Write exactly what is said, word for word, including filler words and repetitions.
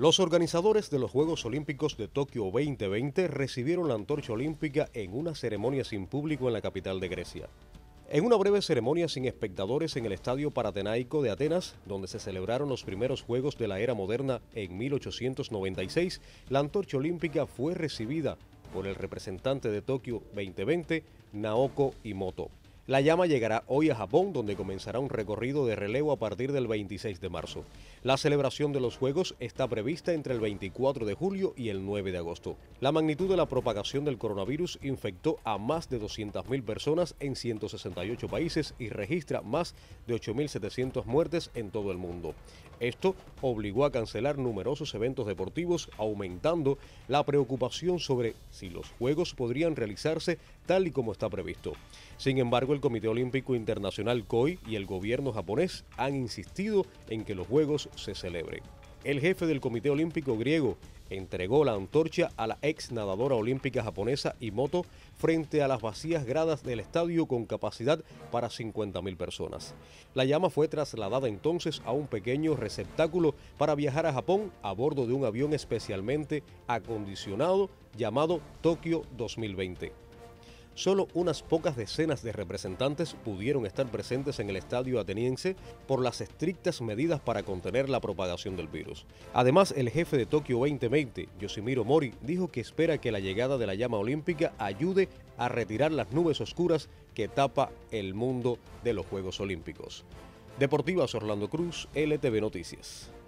Los organizadores de los Juegos Olímpicos de Tokio veinte veinte recibieron la antorcha olímpica en una ceremonia sin público en la capital de Grecia. En una breve ceremonia sin espectadores en el Estadio Paratenaico de Atenas, donde se celebraron los primeros Juegos de la era moderna en mil ochocientos noventa y seis, la antorcha olímpica fue recibida por el representante de Tokio veinte veinte, Naoko Imoto. La llama llegará hoy a Japón, donde comenzará un recorrido de relevo a partir del veintiséis de marzo. La celebración de los Juegos está prevista entre el veinticuatro de julio y el nueve de agosto. La magnitud de la propagación del coronavirus infectó a más de doscientas mil personas en ciento sesenta y ocho países y registra más de ocho mil setecientas muertes en todo el mundo. Esto obligó a cancelar numerosos eventos deportivos, aumentando la preocupación sobre si los Juegos podrían realizarse tal y como está previsto. Sin embargo, el Comité Olímpico Internacional C O I y el gobierno japonés han insistido en que los Juegos se celebren. El jefe del Comité Olímpico griego entregó la antorcha a la ex nadadora olímpica japonesa Imoto frente a las vacías gradas del estadio con capacidad para cincuenta mil personas. La llama fue trasladada entonces a un pequeño receptáculo para viajar a Japón a bordo de un avión especialmente acondicionado llamado Tokio dos mil veinte. Solo unas pocas decenas de representantes pudieron estar presentes en el estadio ateniense por las estrictas medidas para contener la propagación del virus. Además, el jefe de Tokio veinte veinte, Yoshimiro Mori, dijo que espera que la llegada de la llama olímpica ayude a retirar las nubes oscuras que tapa el mundo de los Juegos Olímpicos. Deportivas Orlando Cruz, L T V Noticias.